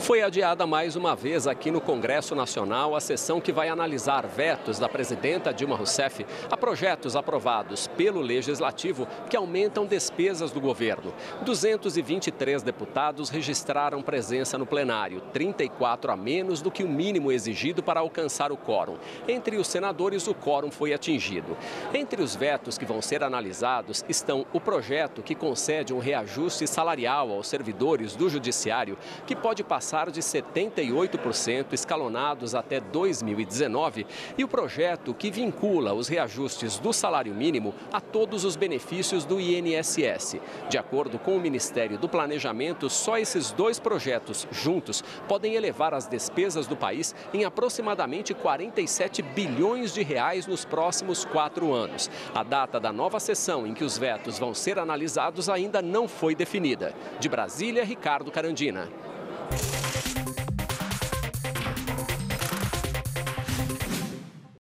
Foi adiada mais uma vez aqui no Congresso Nacional a sessão que vai analisar vetos da presidenta Dilma Rousseff a projetos aprovados pelo Legislativo que aumentam despesas do governo. 223 deputados registraram presença no plenário, 34 a menos do que o mínimo exigido para alcançar o quórum. Entre os senadores, o quórum foi atingido. Entre os vetos que vão ser analisados estão o projeto que concede um reajuste salarial aos servidores do Judiciário, que pode passar de 78% escalonados até 2019, e o projeto que vincula os reajustes do salário mínimo a todos os benefícios do INSS. De acordo com o Ministério do Planejamento, só esses dois projetos juntos podem elevar as despesas do país em aproximadamente 47 bilhões de reais nos próximos 4 anos. A data da nova sessão em que os vetos vão ser analisados ainda não foi definida. De Brasília, Ricardo Carandina.